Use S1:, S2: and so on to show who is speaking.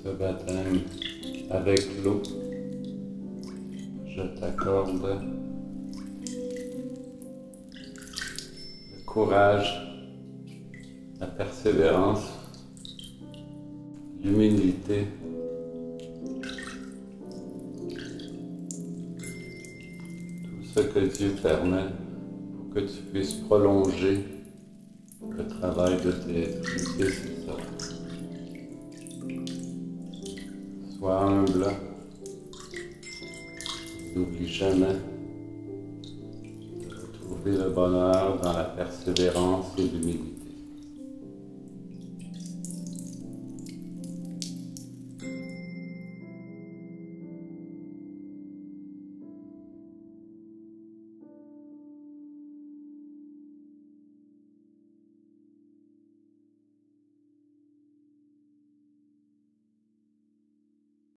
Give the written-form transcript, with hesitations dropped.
S1: ce baptême avec l'eau, je t'accorde le courage, la persévérance, l'humilité, tout ce que Dieu permet pour que tu puisses prolonger le travail de tes fils et sœurs. Sois humble, n'oublie jamais de retrouver le bonheur dans la persévérance et l'humilité.